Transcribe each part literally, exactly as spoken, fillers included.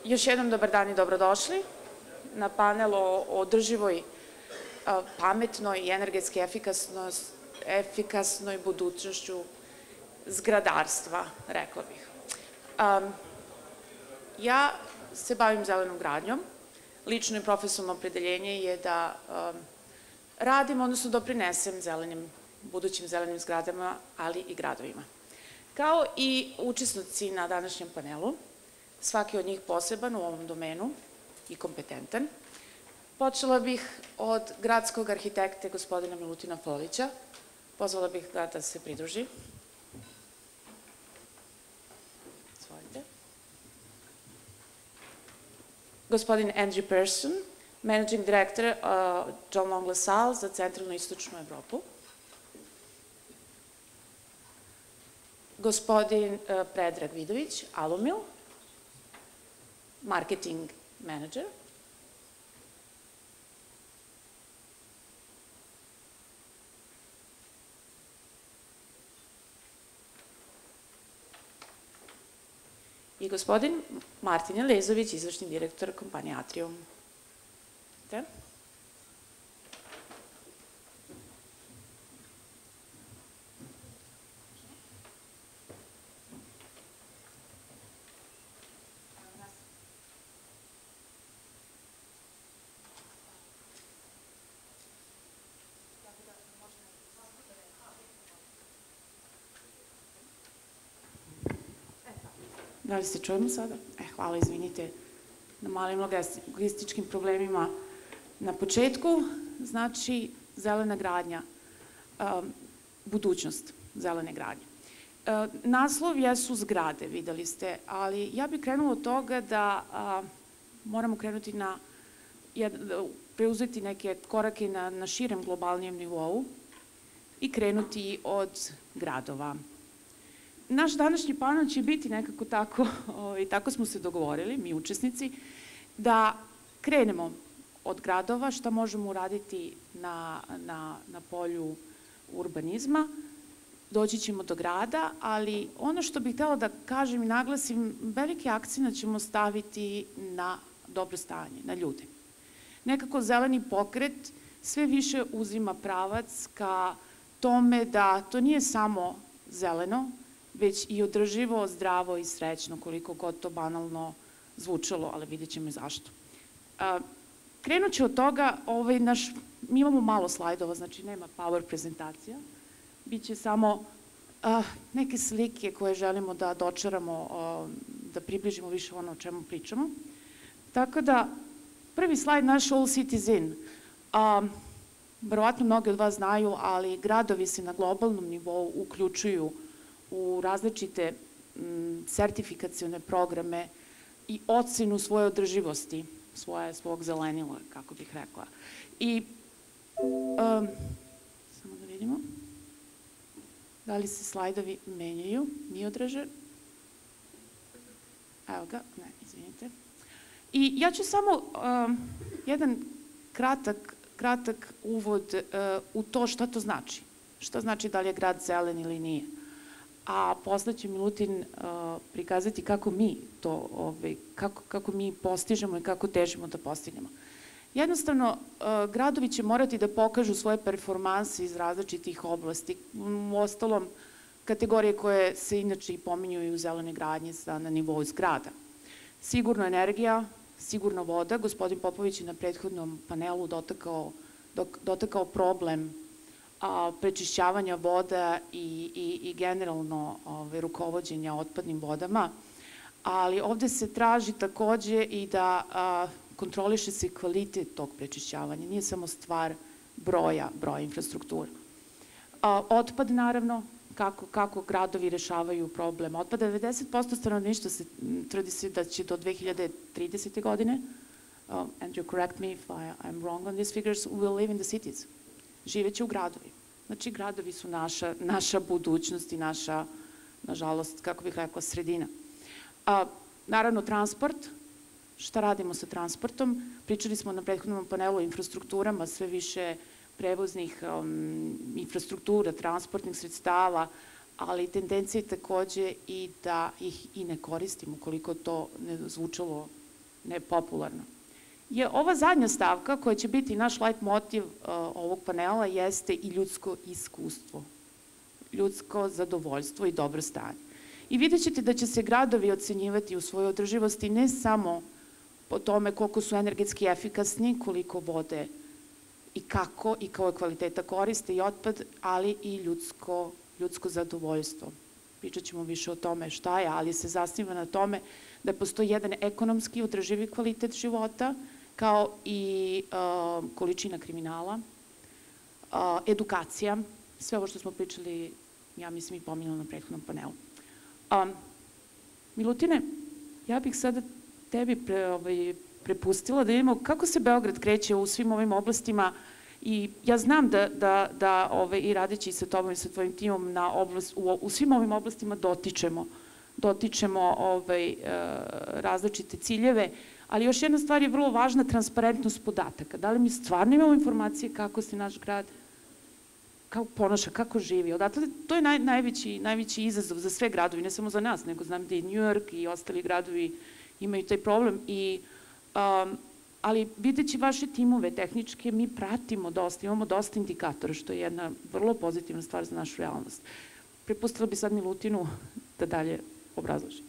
Još jednom dobar dan i dobrodošli na panel o održivoj, pametnoj i energetski efikasnoj budućnošću zgradarstva, rekla bih. Ja se bavim zelenom gradnjom. Lično i profesionalno opredeljenje je da radim, odnosno doprinesem zelenim, budućim zelenim zgradama, ali i gradovima. Kao i učesnici na današnjem panelu, svaki od njih poseban u ovom domenu i kompetentan. Počela bih od gradskog arhitekte gospodina Milutina Folića. Pozvala bih ga da se pridruži. Izvolite. Gospodin Andrew Peirson, Managing Director John Long LaSalle za centralnu i istočnu Evropu. Gospodin Predrag Vidovic, Alumil, Marketing Manager. I gospodin Martin Elezovic, izvršni direktor kompanije Atrium. Da li se čujemo sada? E, hvala, izvinite na malim logističkim problemima na početku. Znači, zelena gradnja, budućnost zelene gradnje. Naslov jesu zgrade, videli ste, ali ja bih krenula od toga da moramo krenuti na, preuzeti neke korake na širem globalnijem nivou i krenuti od gradova. Naš današnji panel će biti nekako tako, i tako smo se dogovorili, mi učesnici, da krenemo od gradova, šta možemo uraditi na polju urbanizma, doći ćemo do grada, ali ono što bih htela da kažem i naglasim, veliki akcent ćemo staviti na dobro stanje, na ljude. Nekako zeleni pokret sve više uzima pravac ka tome da to nije samo zeleno, već i održivo, zdravo i srećno, koliko god to banalno zvučalo, ali vidjet ćemo i zašto. Krenut ću od toga, mi imamo malo slajdova, znači nema power prezentacija, biće samo neke slike koje želimo da dočaramo, da približimo više ono o čemu pričamo. Tako da, prvi slajd naš All Cities In. Verovatno mnogi od vas znaju, ali gradovi se na globalnom nivou uključuju u različite sertifikacione programe i ocenu svoje održivosti, svog zelenila, kako bih rekla. I, samo da vidimo, da li se slajdovi menjaju, nije održan. Evo ga, ne, izvinite. I ja ću samo jedan kratak uvod u to šta to znači. Šta znači da li je grad zelen ili nije. A posle će Milutin prikazati kako mi to, kako mi postižemo i kako težimo da postignemo. Jednostavno, gradovi će morati da pokažu svoje performanse iz različitih oblasti. U ostalom, kategorije koje se inače i pominju i u zelenoj gradnji na nivou zgrada. Sigurno energija, sigurno voda. Gospodin Popović je na prethodnom panelu dotakao problem prečišćavanja voda i generalno rukovođenja otpadnim vodama, ali ovde se traži takođe i da kontroliše se kvalitet tog prečišćavanja, nije samo stvar broja, broja infrastruktura. Otpad, naravno, kako gradovi rešavaju problem otpada. devedeset posto stanovništva se tvrdi se da će do dve hiljade tridesete. godine, Andrew, correct me if I'm wrong on these figures, will live in the cities. Živeće u gradovi. Znači, gradovi su naša budućnost i naša, nažalost, kako bih rekla, sredina. Naravno, transport. Šta radimo sa transportom? Pričali smo na prethodnom panelu o infrastrukturama, sve više prevoznih infrastruktura, transportnih sredstava, ali tendencija je takođe i da ih i ne koristimo, koliko to ne zvučalo nepopularno, je ova zadnja stavka koja će biti naš light motiv ovog panela jeste i ljudsko iskustvo, ljudsko zadovoljstvo i dobro stanje. I vidjet ćete da će se gradovi ocenjivati u svojoj održivosti ne samo po tome koliko su energetski efikasni, koliko vode i kako i koje kvaliteta koriste i otpad, ali i ljudsko, ljudsko zadovoljstvo. Pričat ćemo više o tome šta je, ali se zasniva na tome da postoji jedan ekonomski održivi kvalitet života, kao i uh, količina kriminala, uh, edukacija, sve ovo što smo pričali, ja mislim i pominjala na prethodnom panelu. Um, Milutine, ja bih sada tebi pre, ovaj, prepustila da vidimo kako se Beograd kreće u svim ovim oblastima i ja znam da, da, da ovaj, i radeći sa tobom i sa tvojim timom na oblast, u, u svim ovim oblastima dotičemo, dotičemo ovaj, uh, različite ciljeve, ali još jedna stvar je vrlo važna, transparentnost podataka. Da li mi stvarno imamo informacije kako se naš grad kako ponaša, kako živi. Odatle, to je naj, najveći, najveći izazov za sve gradovi, ne samo za nas, nego znam da i New York i ostali gradovi imaju taj problem. I, um, ali videći vaše timove tehničke, mi pratimo dosta, imamo dosta indikatora, što je jedna vrlo pozitivna stvar za našu realnost. Prepustila bi sad Milutinu da dalje obrazloži.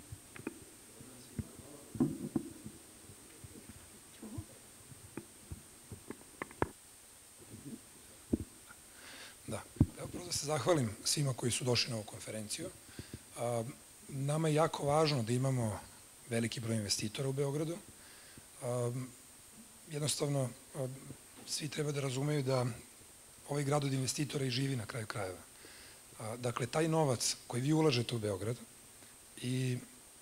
Da se zahvalim svima koji su došli na ovu konferenciju. Nama je jako važno da imamo veliki broj investitora u Beogradu. Jednostavno, svi treba da razumeju da ovaj grad od investitora i živi na kraju krajeva. Dakle, taj novac koji vi ulažete u Beograd i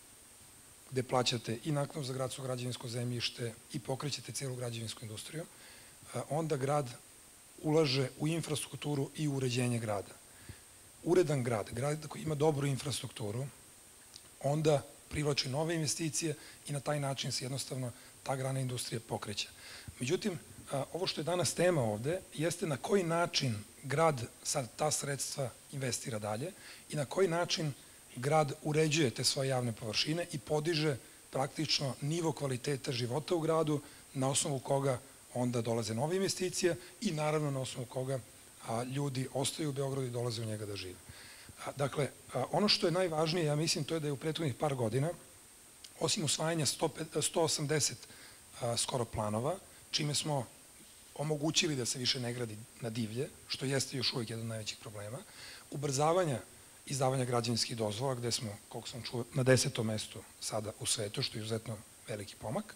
gde plaćate i naknadu za gradsko građevinsko zemljište i pokrećete celu građevinsku industriju, onda grad ulaže u infrastrukturu i uređenje grada. Uredan grad, grad koji ima dobru infrastrukturu, onda privlači nove investicije i na taj način se jednostavno ta grana industrije pokreće. Međutim, ovo što je danas tema ovde jeste na koji način grad sad ta sredstva investira dalje i na koji način grad uređuje te svoje javne površine i podiže praktično nivo kvaliteta života u gradu na osnovu koga onda dolaze nove investicije i naravno na osnovu koga ljudi ostaju u Beogradu i dolaze u njega da žive. Dakle, ono što je najvažnije, ja mislim, to je da je u prethodnih par godina, osim usvajanja sto osamdeset skoro planova, čime smo omogućili da se više ne gradi na divlje, što jeste još uvijek jedan od najvećih problema, ubrzavanja izdavanja građevinskih dozvola, gde smo, koliko sam čuo, na desetom mestu sada u svetu, što je izuzetno veliki pomak.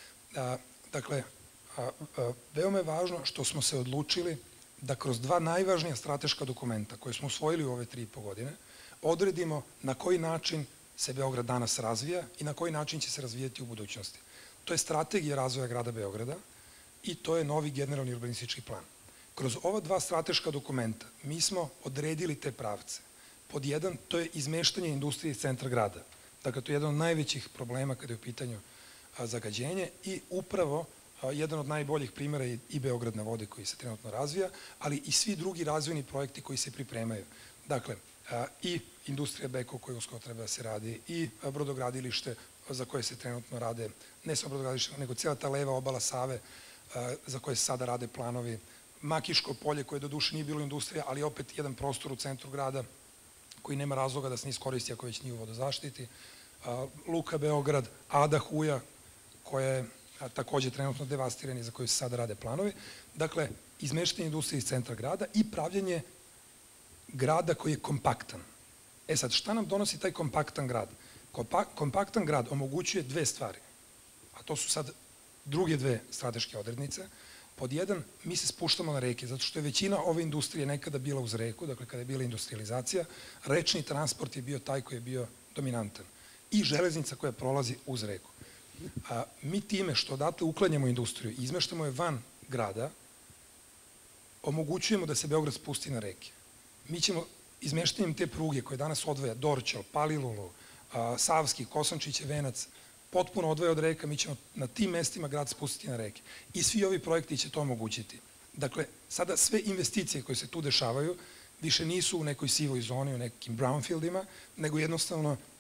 Dakle, veoma je važno što smo se odlučili da kroz dva najvažnija strateška dokumenta koje smo usvojili u ove tri i po godine odredimo na koji način se Beograd danas razvija i na koji način će se razvijati u budućnosti. To je strategija razvoja grada Beograda i to je novi generalni urbanistički plan. Kroz ova dva strateška dokumenta mi smo odredili te pravce. Pod jedan, to je izmeštanje industrije iz centra grada. Dakle, to je jedan od najvećih problema kada je u pitanju zagađenje i upravo jedan od najboljih primjera je i Beograd na vodi koji se trenutno razvija, ali i svi drugi razvojni projekti koji se pripremaju. Dakle, i industrija Beko koja uskoro treba da se radi, i brodogradilište za koje se trenutno rade, ne samo brodogradilište, nego cijela ta leva obala Save za koje se sada rade planovi, Makiško polje koje do duše nije bilo industrija, ali opet jedan prostor u centru grada koji nema razloga da se ne iskoristi ako već nije u vodozaštiti, Luka Beograd, Ada Huja koja je takođe trenutno devastirani za koje se sada rade planovi. Dakle, izmeštanje industrije iz centra grada i pravljenje grada koji je kompaktan. E sad, šta nam donosi taj kompaktan grad? Kompaktan grad omogućuje dve stvari, a to su sad druge dve strateške odrednice. Pod jedan, mi se spuštamo na reke, zato što je većina ove industrije nekada bila uz reku, dakle kada je bila industrializacija, rečni transport je bio taj koji je bio dominantan i železnica koja prolazi uz reku. A, mi time što odatle uklanjamo industriju i izmeštamo je van grada, omogućujemo da se Beograd spusti na reke. Mi ćemo izmeštanjem te pruge koje danas odvaja Dorćol, Palilulu, a, Savski, Kosančiće, Venac, potpuno odvaja od reka, mi ćemo na tim mestima grad spustiti na reke. I svi ovi projekti će to omogućiti. Dakle, sada sve investicije koje se tu dešavaju više nisu u nekoj sivoj zoni, u nekim brownfieldima, nego jednostavno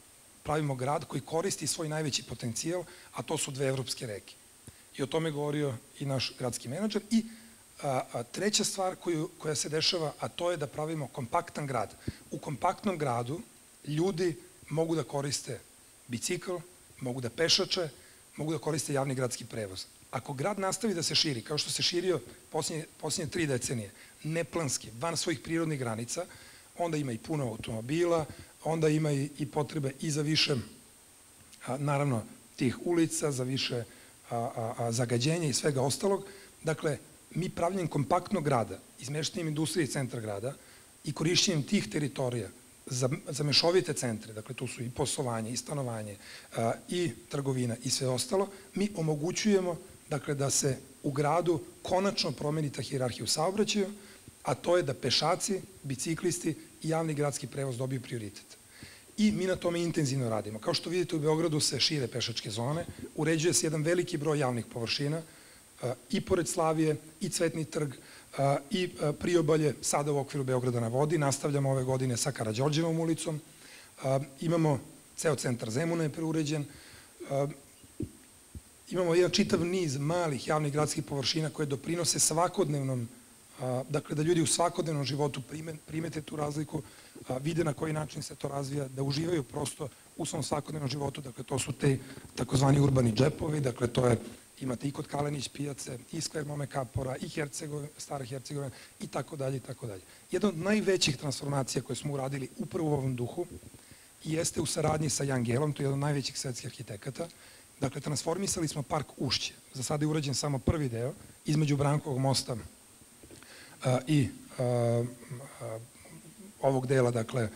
pravimo grad koji koristi svoj najveći potencijal, a to su dve evropske reke. I o tome govorio i naš gradski menadžer. I a, a, treća stvar koju, koja se dešava, a to je da pravimo kompaktan grad. U kompaktnom gradu ljudi mogu da koriste bicikl, mogu da pešače, mogu da koriste javni gradski prevoz. Ako grad nastavi da se širi, kao što se širio posljednje, posljednje tri decenije, neplanski, van svojih prirodnih granica, onda ima i puno automobila, onda ima i, i potrebe i za više, a, naravno, tih ulica, za više a, a, a, zagađenja i svega ostalog. Dakle, mi pravljenjem kompaktnog grada, izmeštenjem industrije i centra grada i korišćenjem tih teritorija za, za mešovite centre, dakle tu su i poslovanje, i stanovanje, a, i trgovina i sve ostalo, mi omogućujemo dakle, da se u gradu konačno promeni ta hijerarhija u saobraćaju, a to je da pešaci, biciklisti i javni gradski prevoz dobiju prioritet. I mi na tome intenzivno radimo. Kao što vidite, u Beogradu se šire pešačke zone, uređuje se jedan veliki broj javnih površina, i pored Slavije, i Cvetni trg, i priobalje, sada u okviru Beograda na vodi. Nastavljamo ove godine sa Karađorđevom ulicom. Imamo ceo centar Zemuna je preuređen. Imamo jedan čitav niz malih javnih gradskih površina koje doprinose svakodnevnom, dakle da ljudi u svakodnevnom životu primete tu razliku, vide na koji način se to razvija, da uživaju prosto u svom svakodnevnom životu. Dakle, to su te takozvani urbani džepovi, dakle to je, imate i kod Kalenić pijace, i skver Mome Kapora, i Stara Hercegovina, i tako dalje, i tako dalje. Jedna od najvećih transformacija koje smo uradili upravo u ovom duhu jeste u saradnji sa Jangelom, to je jedan od najvećih svetskih arhitekata. Dakle, transformisali smo park Ušće. Za sada je urađen samo prvi deo, između Brankovog mosta i ovog dela, dakle,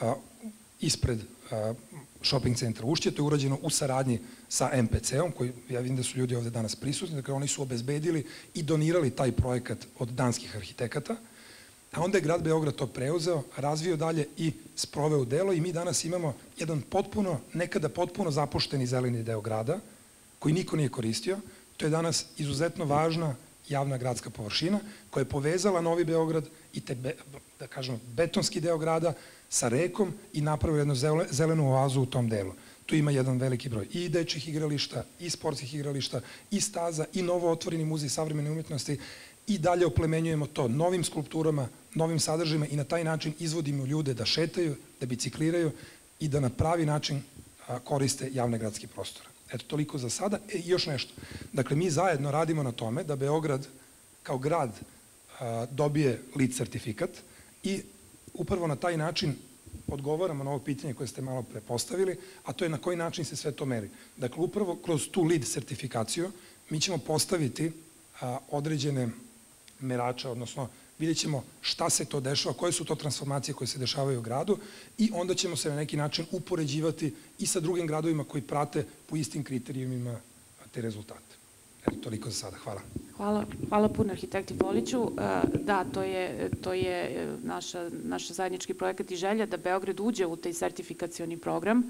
ispred shopping centra Ušće. To je urađeno u saradnji sa em pe ce om, koji ja vidim da su ljudi ovde danas prisutni, dakle oni su obezbedili i donirali taj projekat od danskih arhitekata, a onda je grad Beograd to preuzeo, razvio dalje i sproveo u delo i mi danas imamo jedan potpuno, nekada potpuno zapušteni zeleni deo grada, koji niko nije koristio. To je danas izuzetno važna javna gradska površina koja je povezala Novi Beograd i te, da kažemo, betonski deo grada sa rekom i napravila jednu zelenu oazu u tom delu. Tu ima jedan veliki broj i dečjih igrališta, i sportskih igrališta, i staza, i novo otvoreni muzej savremene umetnosti i dalje oplemenjujemo to novim skulpturama, novim sadržajima i na taj način izvodimo ljude da šetaju, da bicikliraju i da na pravi način koriste javne gradske prostore. Eto, toliko za sada. E, i još nešto. Dakle, mi zajedno radimo na tome da Beograd kao grad a, dobije LEED sertifikat i upravo na taj način odgovaramo na ovo pitanje koje ste malo pre postavili, a to je na koji način se sve to meri. Dakle, upravo kroz tu LEED sertifikaciju mi ćemo postaviti a, određene merače, odnosno vidjet ćemo šta se to dešava, koje su to transformacije koje se dešavaju u gradu i onda ćemo se na neki način upoređivati i sa drugim gradovima koji prate po istim kriterijumima te rezultate. Eto, toliko za sada. Hvala. Hvala, hvala puno arhitekti Foliću. Da, to je, to je naša, naša zajednički projekat i želja da Beograd uđe u taj sertifikacioni program,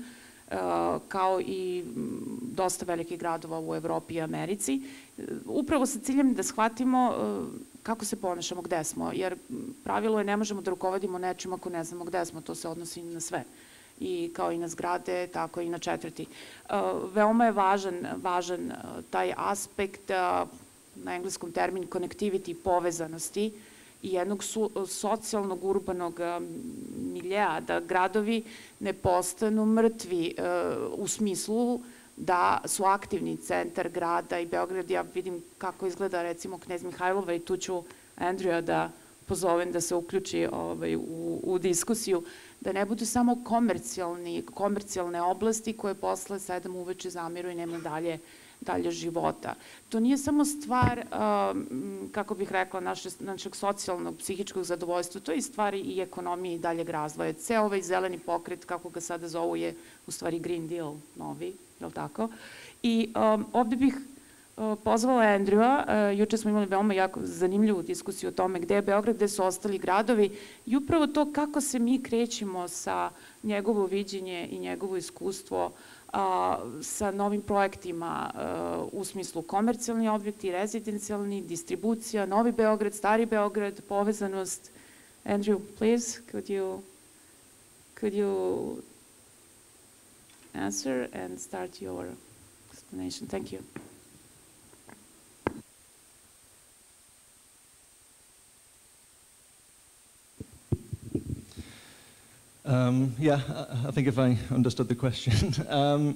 kao i dosta velikih gradova u Evropi i Americi, upravo sa ciljem da shvatimo kako se ponašamo, gde smo, jer pravilo je ne možemo da rukovodimo nečim ako ne znamo gde smo, to se odnosi na sve, i kao i na zgrade, tako i na četvrti. Veoma je važan, važan taj aspekt, na engleskom termin connectivity, povezanosti, i jednog socijalnog, urbanog miljea, da gradovi ne postanu mrtvi u smislu da su aktivni centar grada i Beograd. Ja vidim kako izgleda recimo Knez Mihajlova i tu ću Andreja da pozovem da se uključi ovaj, u, u diskusiju, da ne budu samo komercijalni, komercijalne oblasti koje posle sedam uveče zamiru i nema dalje dalje života. To nije samo stvar, kako bih rekla, našeg socijalnog, psihičkog zadovoljstva, to je i stvar i ekonomije i daljeg razvoja. Ceo ovaj zeleni pokret, kako ga sada zovu, je u stvari Green Deal novi, je li tako? I ovde bih pozvala Andrewa, juče smo imali veoma jako zanimljivu diskusiju o tome gde je Beograd, gde su ostali gradovi i upravo to kako se mi krećemo sa njegovo viđenje i njegovo iskustvo sa novim projektima u smislu komercijalni objekti, rezidencijalni, distribucija, Novi Beograd, Stari Beograd, povezanost. Andrew, please, could you, could you answer and start your explanation. Thank you. Um, yeah, I think if I understood the question. um,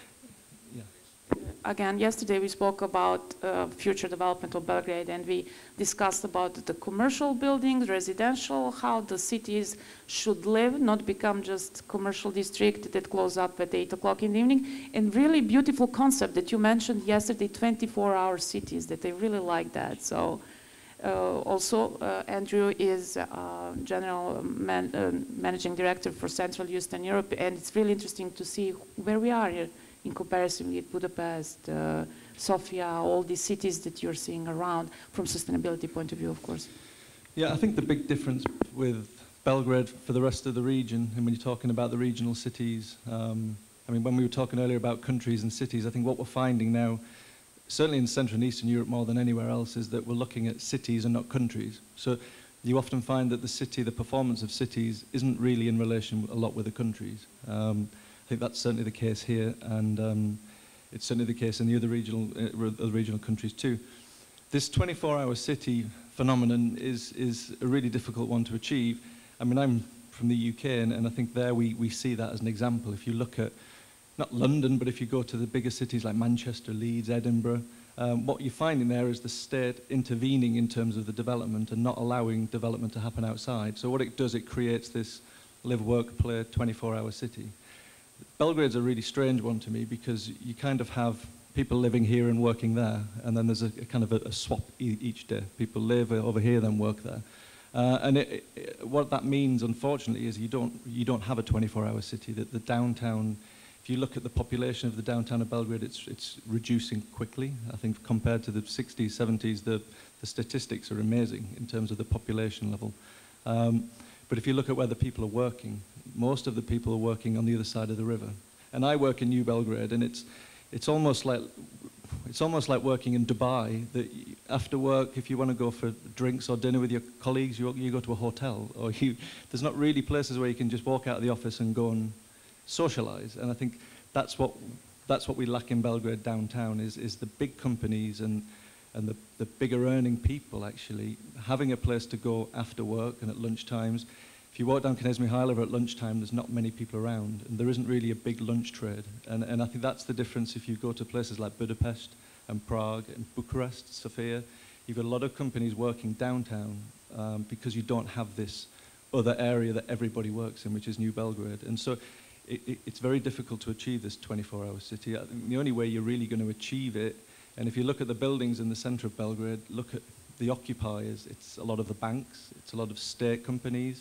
Again, yesterday we spoke about uh, future development of Belgrade, and we discussed about the commercial buildings, residential, how the cities should live, not become just commercial district that close up at eight o'clock in the evening. And really beautiful concept that you mentioned yesterday, twenty-four hour cities, that I really like that. So uh, also uh, Andrew is uh, General man, uh, Managing Director for Central Eastern Europe, and it's really interesting to see where we are here in comparison with Budapest, uh, Sofia, all these cities that you're seeing around from sustainability point of view, of course. Yeah, I think the big difference with Belgrade for the rest of the region, and when you're talking about the regional cities, um, I mean, when we were talking earlier about countries and cities, I think what we're finding now, certainly in Central and Eastern Europe more than anywhere else, is that we're looking at cities and not countries. So you often find that the city, the performance of cities isn't really in relation a lot with the countries. Um, I think that's certainly the case here, and um, it's certainly the case in the other regional, uh, other regional countries too. This twenty-four hour city phenomenon is, is a really difficult one to achieve. I mean, I'm from the U K, and, and I think there we, we see that as an example. If you look at, not London, but if you go to the bigger cities like Manchester, Leeds, Edinburgh, um, what you're finding there is the state intervening in terms of the development and not allowing development to happen outside. So what it does, it creates this live, work, play twenty-four hour city. Belgrade's a really strange one to me, because you kind of have people living here and working there, and then there's a, a kind of a, a swap e each day. People live over here, then work there. Uh, and it, it, what that means, unfortunately, is you don't, you don't have a twenty-four hour city. That the downtown, if you look at the population of the downtown of Belgrade, it's, it's reducing quickly. I think compared to the sixties, seventies, the, the statistics are amazing in terms of the population level. Um, But if you look at where the people are working, most of the people are working on the other side of the river. And I work in New Belgrade, and it's, it's, almost, like, it's almost like working in Dubai, that after work, if you want to go for drinks or dinner with your colleagues, you, you go to a hotel. Or you, there's not really places where you can just walk out of the office and go and socialize. And I think that's what, that's what we lack in Belgrade downtown, is, is the big companies and and the, the bigger earning people actually having a place to go after work and at lunch times. If you walk down Knez Mihailova at lunchtime, there's not many people around, and there isn't really a big lunch trade. And, and I think that's the difference if you go to places like Budapest and Prague and Bucharest, Sofia. You've got a lot of companies working downtown um, because you don't have this other area that everybody works in, which is New Belgrade. And so it, it, it's very difficult to achieve this twenty-four hour city. I think the only way you're really going to achieve it, and if you look at the buildings in the center of Belgrade, look at the occupiers, it's a lot of the banks, it's a lot of state companies.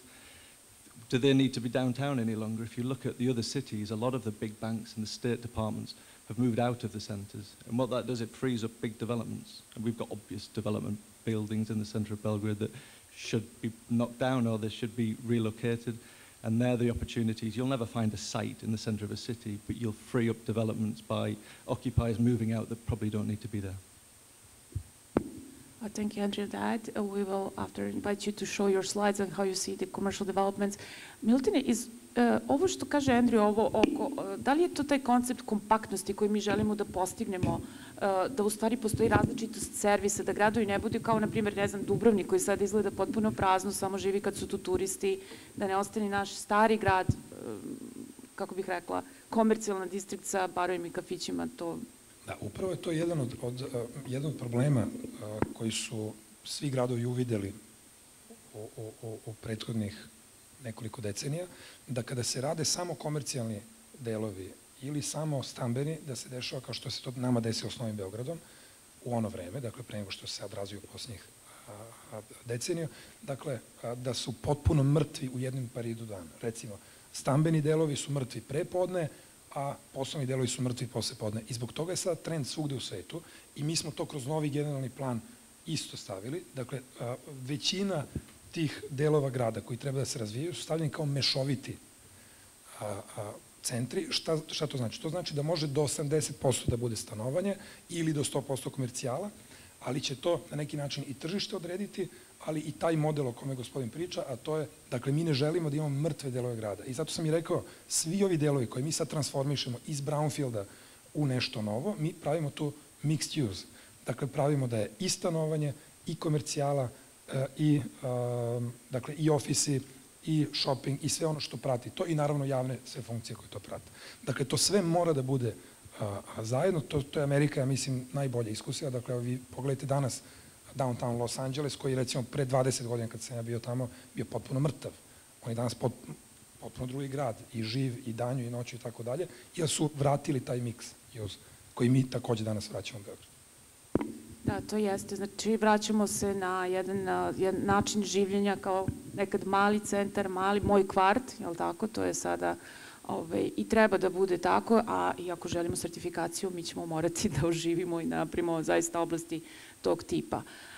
Do they need to be downtown any longer? If you look at the other cities, a lot of the big banks and the state departments have moved out of the centers. And what that does, it frees up big developments. And we've got obvious development buildings in the center of Belgrade that should be knocked down or they should be relocated. And they're the opportunities. You'll never find a site in the center of a city, but you'll free up developments by occupiers moving out that probably don't need to be there. Uh, thank you, Andrew, that. Uh, we will, after, invite you to show your slides and how you see the commercial developments. Milutine, iz, uh, ovo što kaže Andrew, ovo oko, uh, da li je to taj koncept kompaktnosti koji mi želimo da postignemo, uh, da u stvari postoji različitost servisa, da gradovi ne budu kao, na primjer, ne znam, Dubrovnik koji sad izgleda potpuno prazno, samo živi kad su tu turisti, da ne ostane naš stari grad, uh, kako bih rekla, komercijalna distrikt sa barovima i kafićima, to... Da, upravo je to jedan od, od, uh, jedan od problema uh, koji su svi gradovi uvideli u, u, u, u prethodnih nekoliko decenija, da kada se rade samo komercijalni delovi ili samo stambeni, da se dešava kao što se to nama desilo s Novim Beogradom u ono vreme, dakle pre nego što se sad razvio posljednjih decenija, dakle da su potpuno mrtvi u jednom periodu dana. Recimo, stambeni delovi su mrtvi pre podne, a poslovni delovi su mrtvi posle podne. I zbog toga je sad trend svugde u svetu i mi smo to kroz novi generalni plan isto stavili. Dakle, većina tih delova grada koji treba da se razvijaju su stavljeni kao mešoviti a, a, centri. Šta, šta to znači? To znači da može do osamdeset posto da bude stanovanje ili do sto posto komercijala, ali će to na neki način i tržište odrediti, ali i taj model o kome gospodin priča, a to je, dakle, mi ne želimo da imamo mrtve delove grada. I zato sam i rekao, svi ovi delovi koje mi sad transformišemo iz brownfielda u nešto novo, mi pravimo tu mixed use. Dakle, pravimo da je i stanovanje, i komercijala, i, dakle, i ofisi, i shopping, i sve ono što prati to, i naravno javne sve funkcije koje to prate. Dakle, to sve mora da bude zajedno, to, to je Amerika, ja mislim, najbolja iskusila. Dakle, vi pogledajte danas downtown Los Angeles, koji recimo pre dvadeset godina kad sam ja bio tamo, bio potpuno mrtav. On je danas pot, potpuno drugi grad, i živ, i danju, i noću, i tako dalje, jer su vratili taj mix use, koji mi takođe danas vraćamo u Beograd. Da, to jeste. Znači, vraćamo se na jedan, na jedan način življenja kao nekad mali centar, mali, moj kvart, je li tako? To je sada, ove, i treba da bude tako, a i ako želimo sertifikaciju, mi ćemo morati da oživimo i napravimo zaista oblasti tog tipa.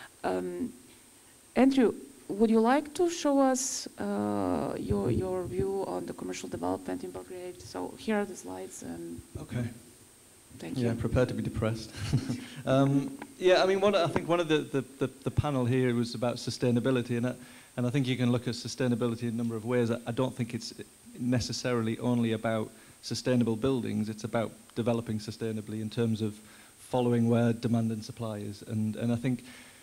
Um, Andrew, would you like to show us uh, your, your view on the commercial development in Belgrade? So here are the slides. And okay. Thank you. Yeah, prepare to be depressed. um, yeah, I mean, one, I think one of the, the, the, the panel here was about sustainability, and I, and I think you can look at sustainability in a number of ways. I, I don't think it's necessarily only about sustainable buildings. It's about developing sustainably in terms of following where demand and supply is. And, and I think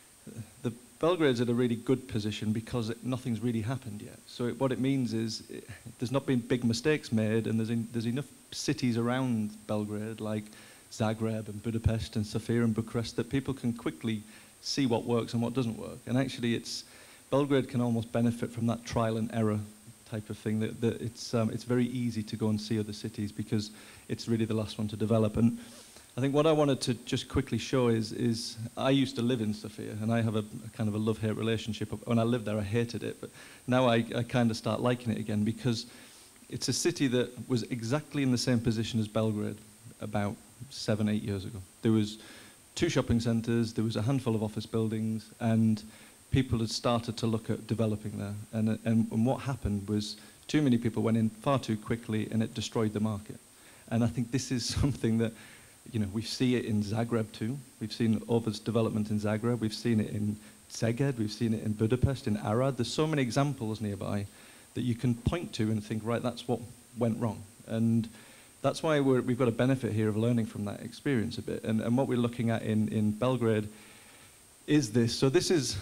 the Belgrade's at a really good position because it, nothing's really happened yet. So it, what it means is it, there's not been big mistakes made, and there's, in, there's enough cities around Belgrade, like Zagreb and Budapest and Sofia and Bucharest, that people can quickly see what works and what doesn't work. And actually, it's Belgrade can almost benefit from that trial and error type of thing. That, that it's, um, it's very easy to go and see other cities because it's really the last one to develop. And I think what I wanted to just quickly show is, is I used to live in Sofia, and I have a, a kind of a love-hate relationship. When I lived there, I hated it, but now I, I kind of start liking it again because it's a city that was exactly in the same position as Belgrade about seven, eight years ago. There was two shopping centres, there was a handful of office buildings, and people had started to look at developing there. And, and, and what happened was too many people went in far too quickly, and it destroyed the market. And I think this is something that, you know, we see it in Zagreb too. We've seen overdevelopment in Zagreb. We've seen it in Szeged. We've seen it in Budapest, in Arad. There's so many examples nearby that you can point to and think, right, that's what went wrong. And that's why we're, we've got a benefit here of learning from that experience a bit. And, and what we're looking at in, in Belgrade is this. So this is,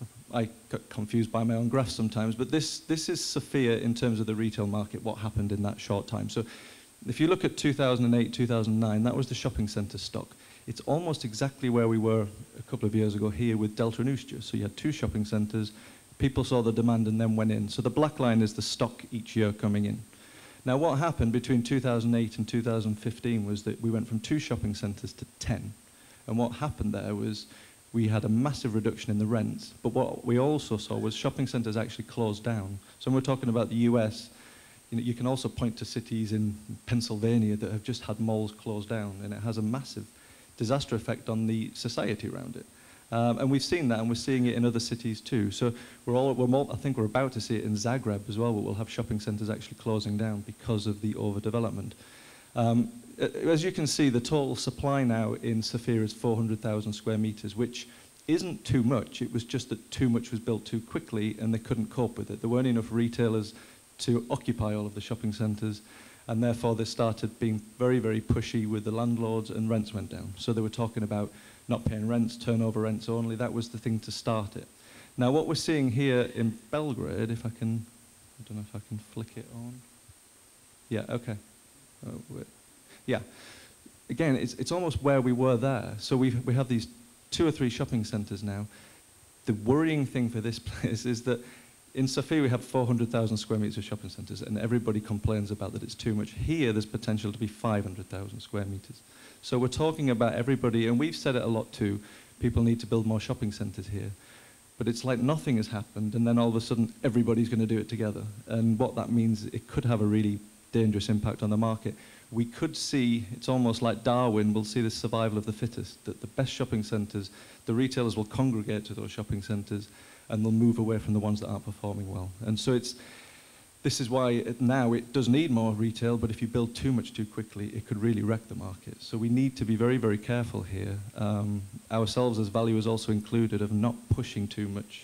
I got confused by my own graphs sometimes, but this, this is Sofia in terms of the retail market, what happened in that short time. So if you look at two thousand eight, two thousand nine, that was the shopping centre stock. It's almost exactly where we were a couple of years ago here with Delta and Ustia. So you had two shopping centres, people saw the demand and then went in. So the black line is the stock each year coming in. Now what happened between two thousand eight and two thousand fifteen was that we went from two shopping centres to ten. And what happened there was we had a massive reduction in the rents, but what we also saw was shopping centres actually closed down. So when we're talking about the U S, you know, you can also point to cities in Pennsylvania that have just had malls closed down, and it has a massive disaster effect on the society around it. Um, and we've seen that, and we're seeing it in other cities too. So we're all, we're more, I think we're about to see it in Zagreb as well, where we'll have shopping centres actually closing down because of the overdevelopment. Um, as you can see, the total supply now in Sofia is four hundred thousand square metres, which isn't too much. It was just that too much was built too quickly, and they couldn't cope with it. There weren't enough retailers to occupy all of the shopping centres, and therefore they started being very, very pushy with the landlords, and rents went down. So they were talking about not paying rents, turnover rents only. That was the thing to start it. Now what we're seeing here in Belgrade, if I can, I don't know if I can flick it on. Yeah, okay. Oh, wait. Yeah. Again, it's, it's almost where we were there. So we we have these two or three shopping centres now. The worrying thing for this place is that in Sofia we have four hundred thousand square metres of shopping centres, and everybody complains about that it's too much. Here there's potential to be five hundred thousand square metres. So we're talking about everybody, and we've said it a lot too, people need to build more shopping centres here. But it's like nothing has happened, and then all of a sudden everybody's going to do it together. And what that means, it could have a really dangerous impact on the market. We could see, it's almost like Darwin, we'll see the survival of the fittest, that the best shopping centres, the retailers will congregate to those shopping centres, and they'll move away from the ones that aren't performing well. And so it's, this is why it, now it does need more retail, but if you build too much too quickly, it could really wreck the market. So we need to be very, very careful here. Um, ourselves as valuers also included of not pushing too much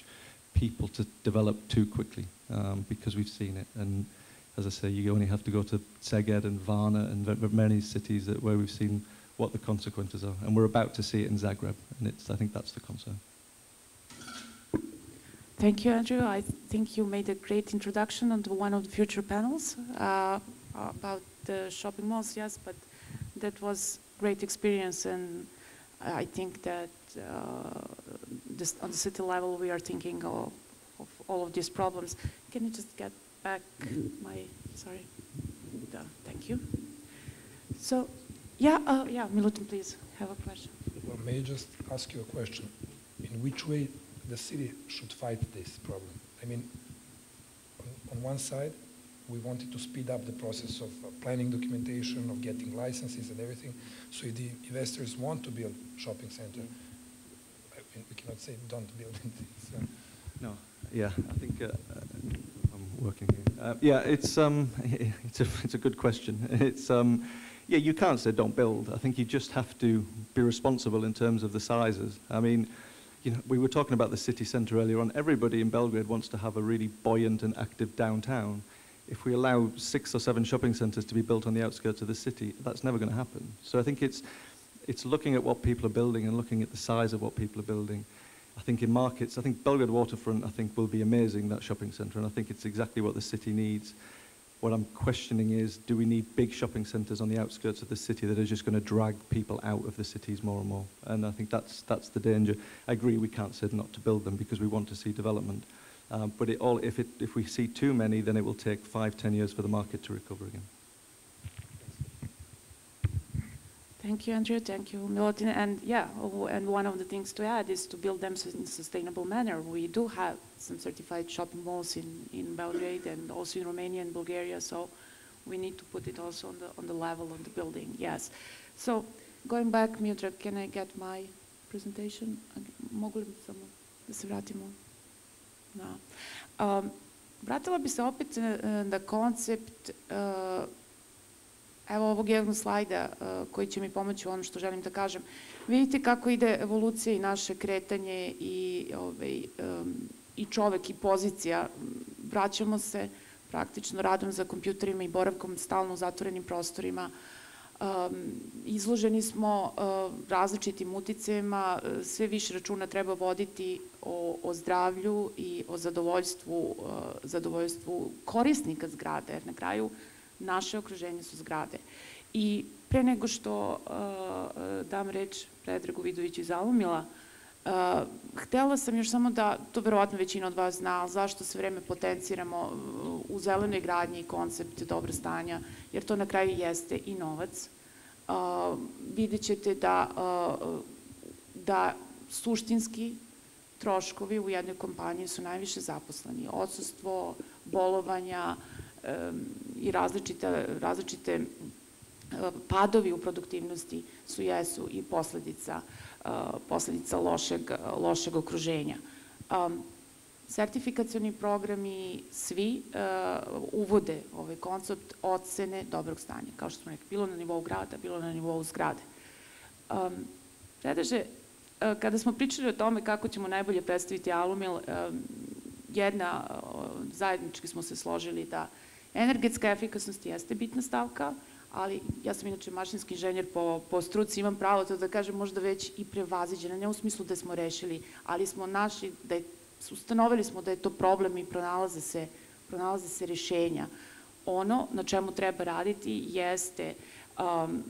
people to develop too quickly, um, because we've seen it. And as I say, you only have to go to Szeged and Varna and v many cities that, where we've seen what the consequences are. And we're about to see it in Zagreb, and it's, I think that's the concern. Thank you, Andrew. I think you made a great introduction onto one of the future panels uh, about the shopping malls, yes, but that was great experience, and I think that uh, this, on the city level we are thinking of, of all of these problems. Can you just get back my, sorry, uh, thank you. So, yeah, uh, yeah, Milutin, please, have a question. Well, may I just ask you a question? In which way the city should fight this problem? I mean, on, on one side, we wanted to speed up the process of uh, planning documentation, of getting licenses and everything. So if the investors want to build shopping center, I mean, we cannot say don't build it. So. No, yeah, I think uh, I'm working here. Uh, yeah, it's um, it's a it's a good question. It's um, yeah, you can't say don't build. I think you just have to be responsible in terms of the sizes. I mean, you know, we were talking about the city centre earlier on. Everybody in Belgrade wants to have a really buoyant and active downtown. If we allow six or seven shopping centres to be built on the outskirts of the city, that's never going to happen. So I think it's, it's looking at what people are building and looking at the size of what people are building. I think in markets, I think Belgrade Waterfront, I think, will be amazing, that shopping centre, and I think it's exactly what the city needs. What I'm questioning is, do we need big shopping centres on the outskirts of the city that are just going to drag people out of the cities more and more? And I think that's, that's the danger. I agree we can't say not to build them because we want to see development. Um, but it all, if, it, if we see too many, then it will take five, ten years for the market to recover again. Thank you, Andrew. Thank you, Milutin. And yeah, and one of the things to add is to build them in a sustainable manner. We do have some certified shopping malls in, in Belgrade and also in Romania and Bulgaria, so we need to put it also on the, on the level of the building, yes. So, going back, Predrag, can I get my presentation? Mogu li samo da se vratimo? Da. Um, vratila bi se opet na, na koncept uh, evo ovog jednog slajda uh, koji će mi pomoći u onom što želim da kažem. Vidite kako ide evolucija i naše kretanje i, ovaj, um, i čovek i pozicija. Vraćamo se praktično radom za kompjuterima i boravkom stalno u zatvorenim prostorima. Um, izloženi smo uh, različitim uticajima, uh, sve više računa treba voditi o, o zdravlju i o zadovoljstvu, uh, zadovoljstvu korisnika zgrade, jer na kraju naše okruženje su zgrade. I pre nego što uh, dam reč Predragu Vidoviću iz Alumila, uh, htela sam još samo da, to verovatno većina od vas zna, zašto sve vreme potenciramo u zelenoj gradnji i koncept dobro stanja, jer to na kraju jeste i novac. Uh, vidjet ćete da, uh, da suštinski troškovi u jednoj kompaniji su najviše zaposleni. Odsustvo, bolovanja um, i različite, različite uh, padovi u produktivnosti su jesu i posledica, uh, posledica lošeg, lošeg okruženja. Um, Sertifikacioni programi svi uh, uvode ovaj koncept ocene dobrog stanja, kao što smo rekli, bilo na nivou grada, bilo na nivou zgrade. Um, Predraže, uh, kada smo pričali o tome kako ćemo najbolje predstaviti Alumil, um, jedna, uh, zajednički smo se složili da energetska efikasnost jeste bitna stavka, ali ja sam inače mašinski inženjer po, po struci, imam pravo to da kažem možda već i prevaziđena, ne u smislu da smo rešili, ali smo našli da je ustanovili smo da je to problem i pronalaze se, pronalaze se rešenja. Ono na čemu treba raditi jeste, um,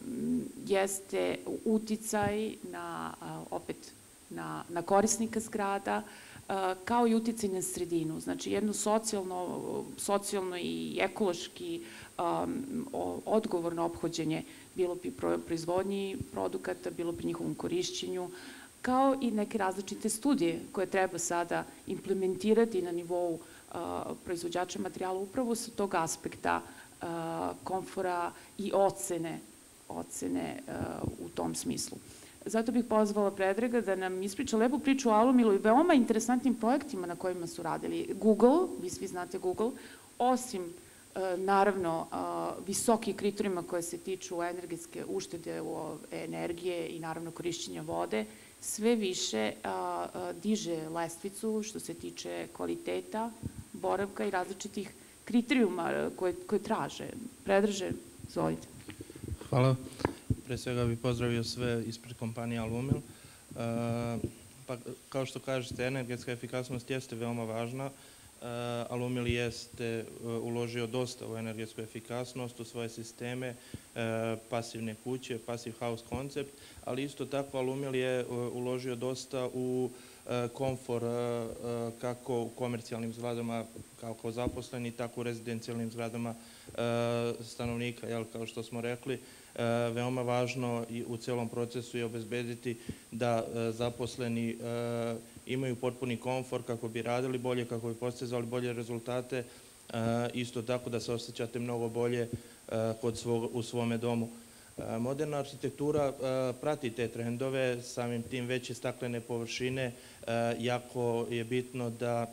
jeste uticaj na, uh, opet, na, na korisnika zgrada, uh, kao i uticaj na sredinu. Znači, jedno socijalno, socijalno i ekološki um, odgovorno ophođenje, bilo pri proizvodnji produkata, bilo pri njihovom korišćenju, kao i neke različite studije koje treba sada implementirati na nivou uh, proizvođača materijala upravo sa tog aspekta uh, komfora i ocene, ocene uh, u tom smislu. Zato bih pozvala Predraga da nam ispriča lepu priču o Alumilu i veoma interesantnim projektima na kojima su radili. Google, vi svi znate Google, osim naravno visoki kriterijuma koje se tiču energetske uštede energije i naravno korišćenja vode, sve više diže lestvicu što se tiče kvaliteta boravka i različitih kriterijuma koje traže. Predraže, izvolite. Hvala. Pre svega bih pozdravio sve ispred kompanije Alumil. Pa, kao što kažete, energetska efikasnost jeste veoma važna. Alumil jeste uložio dosta u energetsku efikasnost, u svoje sisteme, pasivne kuće, passive house koncept, ali isto tako Alumil je uložio dosta u komfor kako u komercijalnim zgradama kao zaposleni, tako u rezidencijalnim zgradama stanovnika. Kao što smo rekli, veoma važno i u celom procesu je obezbediti da zaposleni imaju potpuni komfor kako bi radili bolje, kako bi postizali bolje rezultate, isto tako da se osjećate mnogo bolje u svome domu. Moderna arhitektura prati te trendove, samim tim veće staklene površine. Jako je bitno da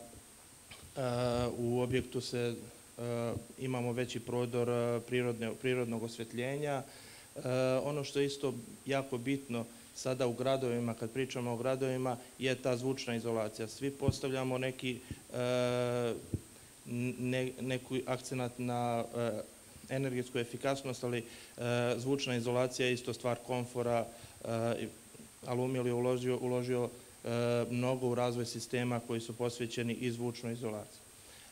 u objektu se imamo veći prodor prirodnog osvetljenja. Ono što je isto jako bitno sada u gradovima, kad pričamo o gradovima, je ta zvučna izolacija. Svi postavljamo neki akcenat na energetsku efikasnost, ali zvučna izolacija je isto stvar komfora. Alumil je uložio mnogo u razvoj sistema koji su posvećeni i zvučnoj izolaciji.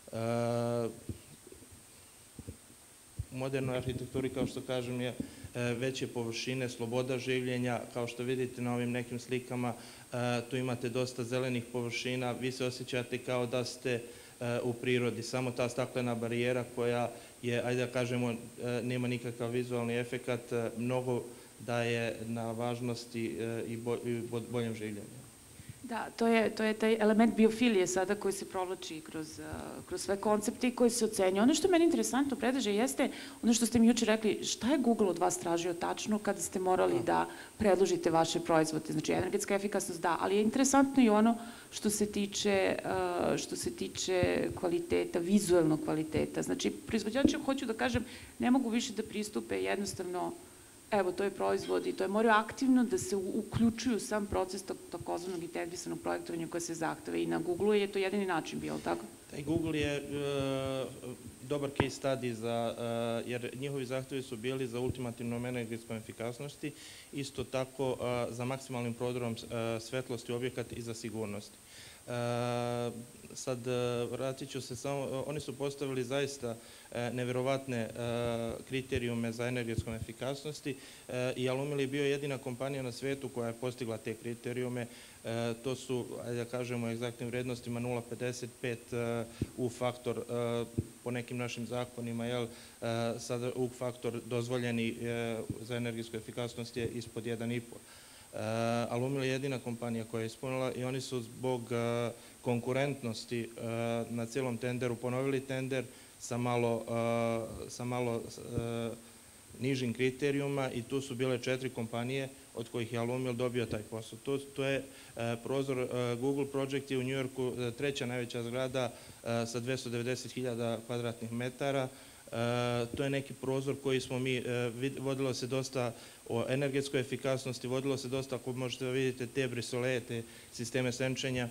U modernoj arhitekturi, kao što kažem, je veće površine, sloboda življenja. Kao što vidite na ovim nekim slikama, tu imate dosta zelenih površina, vi se osjećate kao da ste u prirodi. Samo ta staklena barijera koja je, ajde da kažemo, nema nikakav vizualni efekat, mnogo daje na važnosti i boljem življenju. Da, to je taj element biofilije sada koji se provlači kroz sve koncepte i koji se ocenjuje. Ono što je meni interesantno, Predraže, jeste ono što ste mi juče rekli, šta je Google od vas tražio tačno kada ste morali da predložite vaše proizvode? Znači, energetska efikasnost, da, ali je interesantno i ono što se tiče kvaliteta, vizualnog kvaliteta. Znači, proizvođači, hoću da kažem, ne mogu više da pristupe jednostavno evo, to je proizvod i to je moraju aktivno da se uključuju sam proces takozvanog integrisanog projektovanja koje se zahteve i na Google-u je to jedini način bio, tako? Taj Google je dobar case study jer njihovi zahtevi su bili za ultimativnom energetskom efikasnosti, isto tako za maksimalnim prodorom svetlosti objekat i za sigurnost. Sad, vratit ću se samo, oni su postavili zaista neverovatne kriterijume za energetskom efikasnosti i Alumil je bio jedina kompanija na svetu koja je postigla te kriterijume. To su, ajde da kažemo, egzaktnim vrednostima nula zarez pedeset pet U faktor po nekim našim zakonima. Sada U faktor dozvoljeni za energetsku efikasnost je ispod jedan i po. Alumil je jedina kompanija koja je ispunila i oni su zbog konkurentnosti na cijelom tenderu ponovili tender sa malo nižim kriterijuma i tu su bile četiri kompanije od kojih je Alumil dobio taj posao. To je prozor Google Project je u Njujorku treća najveća zgrada sa dvesta devedeset hiljada kvadratnih metara. To je neki prozor koji smo mi, vodilo se dosta o energetskoj efikasnosti, vodilo se dosta, ako možete da vidite, te brisole, te sisteme senčenja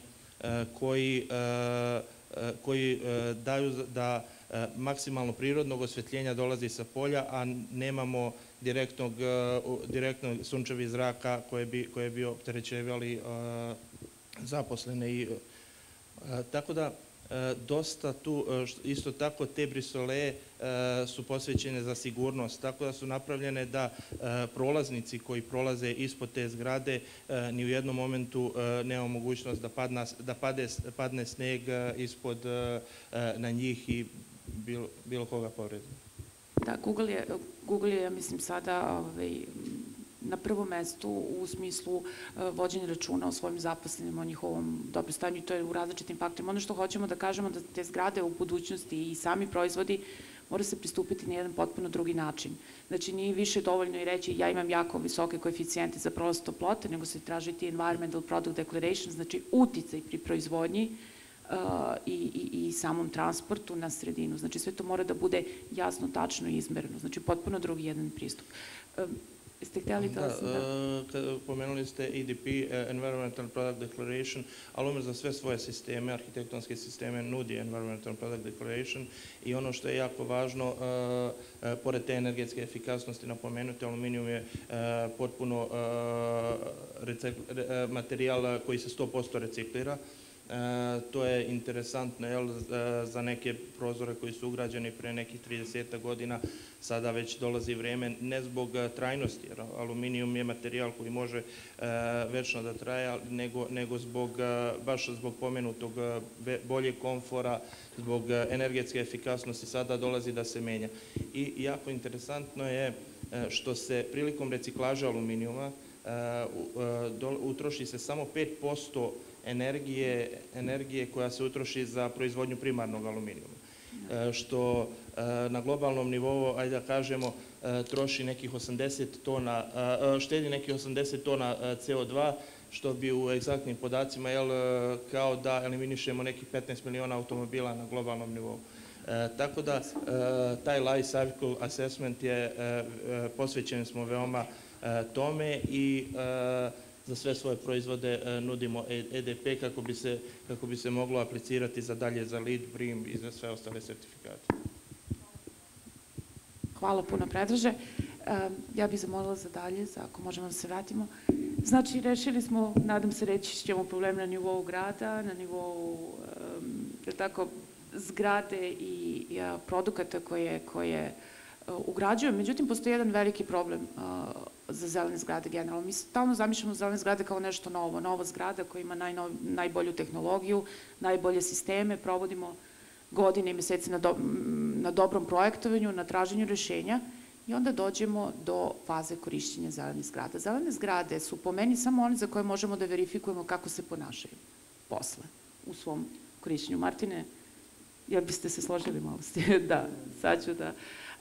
koji daju da maksimalno prirodnog osvetljenja dolazi sa polja, a nemamo direktnog sunčevih zraka koje bi opterećevali zaposlene. Tako da, dosta tu, isto tako te brisole su posvećene za sigurnost, tako da su napravljene da prolaznici koji prolaze ispod te zgrade ni u jednom momentu nema mogućnost da padne sneg ispod na njih i bilo koga povredi. Da, Google je, ja mislim, sada na prvom mestu u smislu vođenja računa o svojim zaposlenima, o njihovom dobrostanju i to je u različitim faktorima. Ono što hoćemo da kažemo da te zgrade u budućnosti i sami proizvodi mora se pristupiti na jedan potpuno drugi način. Znači, nije više dovoljno i reći ja imam jako visoke koeficijente za prolaz toplote, nego se tražiti environmental product declaration, znači uticaj pri proizvodnji i, i, i samom transportu na sredinu. Znači sve to mora da bude jasno, tačno i izmereno. Znači potpuno drugi jedan pristup. Jeste htjeli da... Da, pomenuli ste E D P, Environmental Product Declaration, Alumer za sve svoje sisteme, arhitektonske sisteme, nudi Environmental Product Declaration i ono što je jako važno, pored te energetske efikasnosti, napomenuti, aluminijum je potpuno materijal koji se sto posto reciklira. To je interesantno za neke prozore koji su ugrađeni pre nekih trideset godina, sada već dolazi vreme, ne zbog trajnosti, jer aluminijum je materijal koji može večno da traje, nego baš zbog pomenutog boljeg komfora, zbog energetske efikasnosti sada dolazi da se menja. I jako interesantno je što se prilikom reciklaže aluminijuma utroši se samo pet posto energije, energije koja se utroši za proizvodnju primarnog aluminijuma, što na globalnom nivou, ajde da kažemo, troši nekih osamdeset tona, štedi nekih osamdeset tona C O dva, što bi u egzaktnim podacima kao da eliminišemo nekih petnaest miliona automobila na globalnom nivou. Tako da, taj life cycle assessment je, posvećeni smo veoma tome i za sve svoje proizvode nudimo E D P kako bi se moglo aplicirati za dalje za LEED, BREEAM i za sve ostale sertifikate. Hvala puno, Predraže. Ja bih zamolila za dalje, ako možemo da se vratimo. Znači, rešili smo, nadam se reći ćemo problem na nivou grada, na nivou zgrade i produkata koje ugrađuju. Međutim, postoji jedan veliki problem za zelene zgrade generalno. Mi stalno zamišljamo zelene zgrade kao nešto novo, nova zgrada koja ima najbolju tehnologiju, najbolje sisteme, provodimo godine i meseci na dobrom projektovanju, na traženju rešenja i onda dođemo do faze korišćenja zelenih zgrada. Zelene zgrade su po meni samo one za koje možemo da verifikujemo kako se ponašaju posle u svom korišćenju. Martine, jel biste se složili malo s tim? Da, sad ću da...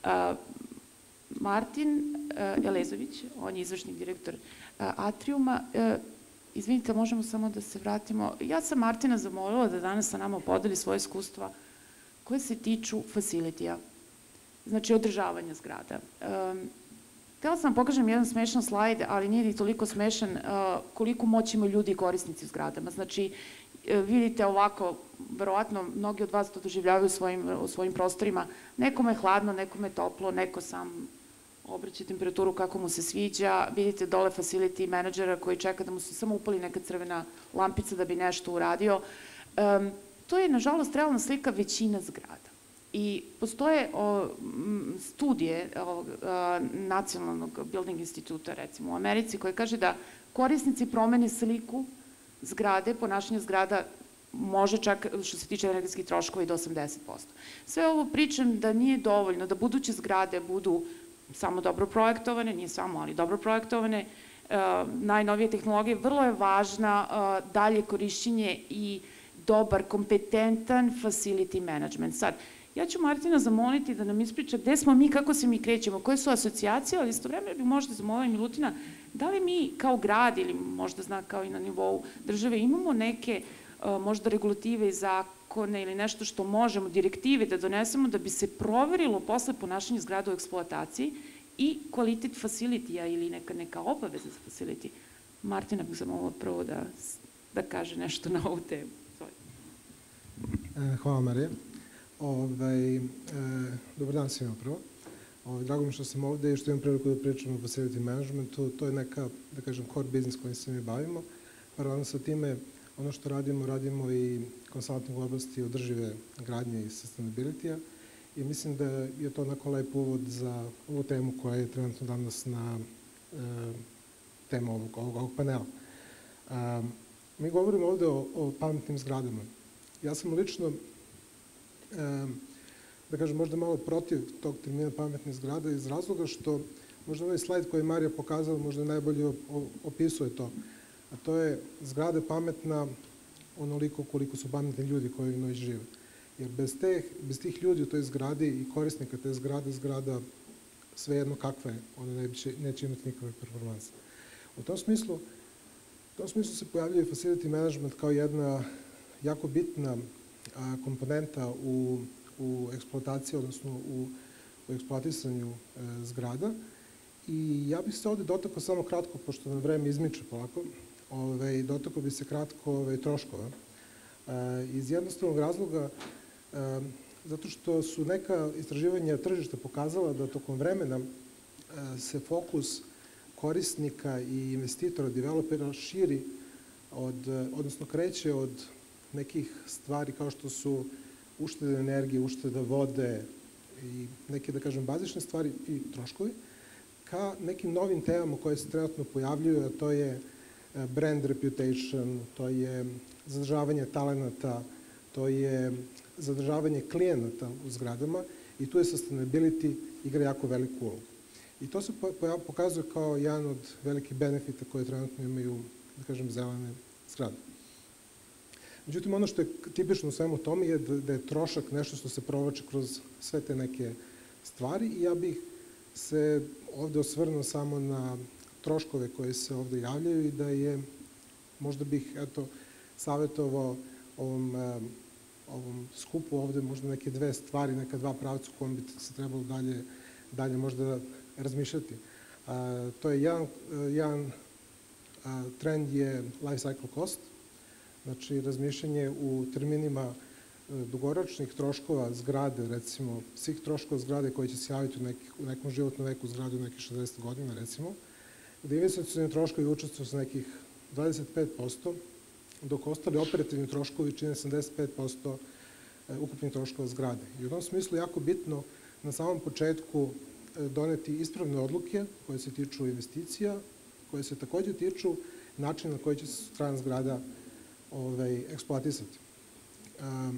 Martin Elezovic, on je izvršni direktor Atriuma. Izvinite, možemo samo da se vratimo. Ja sam Martina zamolila da danas sa nama podeli svoje iskustva koje se tiču facilitija, znači održavanja zgrada. Htela sam vam pokažem jedan smešan slajd, ali nije ni toliko smešan koliko moć imaju ljudi i korisnici u zgradama. Znači, vidite ovako, verovatno, mnogi od vas to doživljavaju u svojim prostorima. Nekome je hladno, nekome je toplo, neko sam obraća temperaturu kako mu se sviđa. Vidite dole facility menadžera koji čeka da mu se samo upali neka crvena lampica da bi nešto uradio. To je, nažalost, realna slika većina zgrada. I postoje studije Nacionalnog building instituta, recimo u Americi, koje kaže da korisnici promene sliku zgrade, ponašanje zgrada može čak, što se tiče energetskih troškova, i do osamdeset posto. Sve ovo pričam da nije dovoljno, da buduće zgrade budu samo dobro projektovane, nije samo, ali dobro projektovane, najnovije tehnologije, vrlo je važna dalje korišćenje i dobar, kompetentan facility management. Sad, ja ću Martina zamoliti da nam ispriča gde smo mi, kako se mi krećemo, koje su asocijacije, ali istovremeno bih možda zamolila i Milutina, da li mi kao grad ili možda zna kao i na nivou države imamo neke možda regulative i zakone ili nešto što možemo, direktive da donesemo da bi se proverilo posle ponašanje zgrada u eksploataciji i kvalitet facilitija ili neka obaveza za facility. Martina bih zamolila prvo da kaže nešto na ovu temu. Hvala, Marija. Dobar dan svima prvo. Drago mi što sam ovde i što imam priliku da pričam o facility managementu. To je neka, da kažem, core business kojim se mi bavimo. Paralelno sa time, ono što radimo, radimo i konsulting u oblasti održive gradnje i sustainability-a i mislim da je to onako lep uvod za ovu temu koja je trenutno danas na temu ovog panela. Mi govorimo ovde o pametnim zgradama. Ja sam lično, da kažem, možda malo protiv tog termina pametnih zgrada iz razloga što možda ovaj slajd koji je Marija pokazala možda najbolje opisuje to. A to je zgrada pametna onoliko koliko su pametni ljudi koji u njoj žive. Jer bez tih ljudi u toj zgradi i korisnika te zgrade, zgrada svejedno kakva je, ona neće imati nikakve performanse. U tom smislu, u tom smislu se pojavljuje facility management kao jedna jako bitna komponenta u, u eksploataciji, odnosno u, u eksploatisanju zgrada. I ja bih se ovde dotakao samo kratko, pošto nam vreme izmiče polako, ove, dotakao bi se kratko ove, troškova. E, iz jednostavnog razloga, e, zato što su neka istraživanja tržišta pokazala da tokom vremena e, se fokus korisnika i investitora, developera širi, od, odnosno kreće od nekih stvari kao što su ušteda energije, ušteda vode i neke, da kažem, bazične stvari i troškovi, ka nekim novim temama koje se trenutno pojavljuju, a to je brand reputation, to je zadržavanje talenata, to je zadržavanje klijenata u zgradama i tu je sustainability igra jako veliku ulogu. I to se pokazuje kao jedan od velikih benefita koje trenutno imaju, da kažem, zelene zgrade. Međutim, ono što je tipično u svemu tome je da je trošak nešto što se provlači kroz sve te neke stvari i ja bih se ovde osvrnuo samo na troškove koje se ovde javljaju i da je, možda bih, eto, savjetovao ovom, ovom skupu ovde možda neke dve stvari, neka dva pravca u kojem bi se trebalo dalje, dalje možda razmišljati. A, to je jedan, jedan a, trend je life cycle cost, znači razmišljanje u terminima dugoročnih troškova zgrade, recimo svih troškova zgrade koji će se javiti u, neki, u nekom životnom veku zgrade u nekih šezdeset godina, recimo, gde investicioni troškovi učestvuju sa nekih dvadeset pet posto, dok ostali operativni troškovi čine sedamdeset pet posto ukupnih troškova zgrade. I u tom smislu jako bitno na samom početku doneti ispravne odluke koje se tiču investicija, koje se takođe tiču načina na koji će se strana zgrada ovaj, eksploatisati. Um,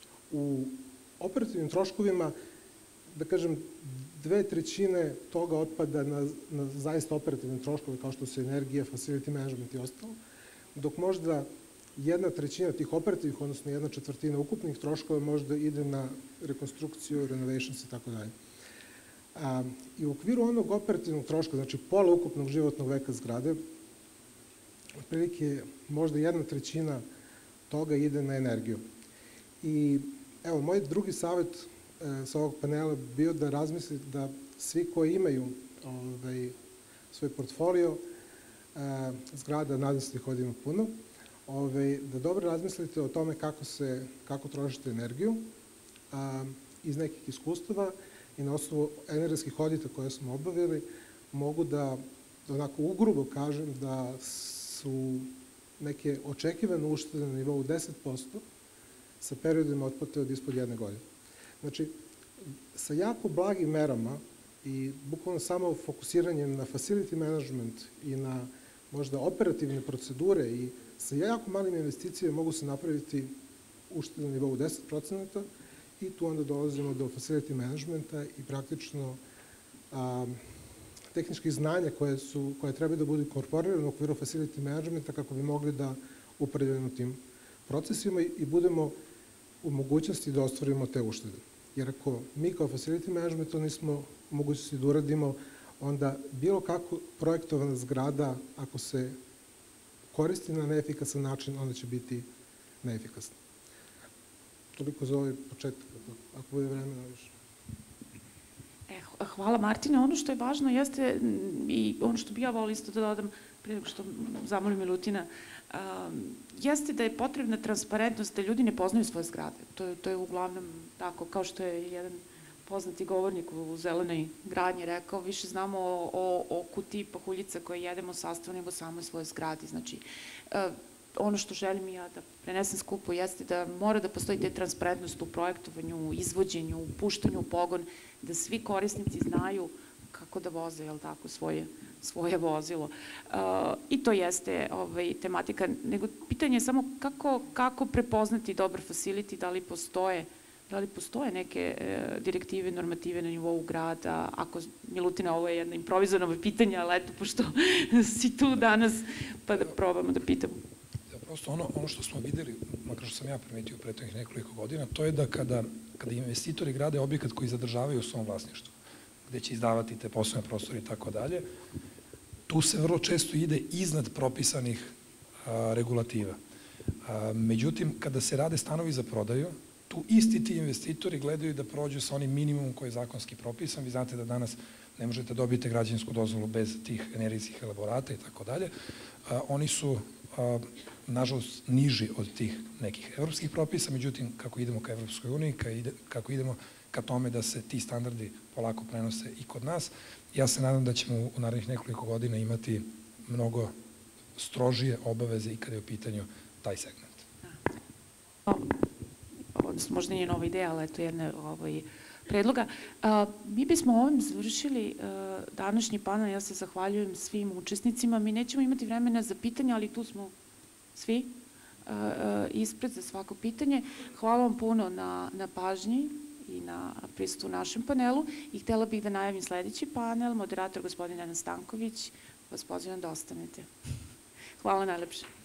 u operativnim troškovima, da kažem, dve trećine toga otpada na, na zaista operativne troškove, kao što su energija, facility management i ostalo, dok možda jedna trećina tih operativnih, odnosno jedna četvrtina ukupnih troškova možda ide na rekonstrukciju, renovations i tako dalje. I u okviru onog operativnog troška, znači pola ukupnog životnog veka zgrade, otprilike možda jedna trećina toga ide na energiju. I evo, moj drugi savjet e, sa ovog panela bio da razmisli da svi koji imaju ovaj, svoj portfolio, e, zgrada, nadam se da ih ovdje ima puno, ovaj, da dobro razmislite o tome kako, se, kako trošite energiju a, iz nekih iskustava i na osnovu energetskih audita koje smo obavili, mogu da, da onako ugrubo kažem da su neke očekivane uštede na nivou deset posto sa periodima otplate od ispod jedne godine. Znači, sa jako blagim merama i bukvalno samo fokusiranjem na facility management i na možda operativne procedure i sa jako malim investicijama mogu se napraviti uštede na nivou deset procenata i tu onda dolazimo do facility managementa i praktično a, tehničkih znanja koje, su, koje treba da budu inkorporirane u okviru facility managementa kako bi mogli da upravljamo tim procesima i, i budemo u mogućnosti da ostvarimo te uštede. Jer ako mi kao facility management to nismo u mogućnosti da uradimo, onda bilo kako projektovana zgrada, ako se koristi na neefikasan način, onda će biti neefikasna. Toliko za ovaj početak, ako bude vremena više. E, hvala Martine. Ono što je važno jeste, i ono što bi ja volila isto da dodam, prije nego što zamolim Milutina, um, jeste da je potrebna transparentnost, da ljudi ne poznaju svoje zgrade. To je, to je uglavnom tako, kao što je jedan poznati govornik u zelenoj gradnji rekao, više znamo o, o, o kutiji pahuljica koje jedemo sastav nego samoj svojoj zgradi. Znači, uh, ono što želim ja da prenesem skupu jeste da mora da postoji te transparentnost u projektovanju, u izvođenju, u puštanju u pogon, da svi korisnici znaju kako da voze, jel tako, svoje, svoje vozilo. Uh, I to jeste ovaj, tematika, nego pitanje je samo kako, kako prepoznati dobar facility, da li postoje Da li postoje neke e, direktive, normative na nivou grada? Ako, Milutina, ovo je jedno improvizovano pitanje, ali eto, pošto si tu danas, pa da probamo da pitamo. Da, prosto ono, ono što smo videli, makar što sam ja primetio pre tih nekoliko godina, to je da kada, kada investitori grade objekat koji zadržavaju u svom vlasništvu, gde će izdavati te poslovne prostore i tako dalje, tu se vrlo često ide iznad propisanih a, regulativa. Međutim, kada se rade stanovi za prodaju, tu isti ti investitori gledaju da prođu sa onim minimumom koji je zakonski propisan. Vi znate da danas ne možete dobiti građevinsku dozvolu bez tih energijskih elaborata i tako dalje. Oni su, nažalost, niži od tih nekih evropskih propisa, međutim, kako idemo ka Evropskoj uniji, kako idemo ka tome da se ti standardi polako prenose i kod nas, ja se nadam da ćemo u narednih nekoliko godina imati mnogo strožije obaveze i kada je u pitanju taj segment. Odnosno, možda nije nova ideja, ali eto jedne predloga. Mi bismo ovim završili današnji panel. Ja se zahvaljujem svim učesnicima. Mi nećemo imati vremena za pitanja, ali tu smo svi ispred za svako pitanje. Hvala vam puno na pažnji i na prisustvu u našem panelu i htjela bih da najavim sledeći panel. Moderator gospodin Dejan Stanković, vas pozivam da ostanete. Hvala najlepše.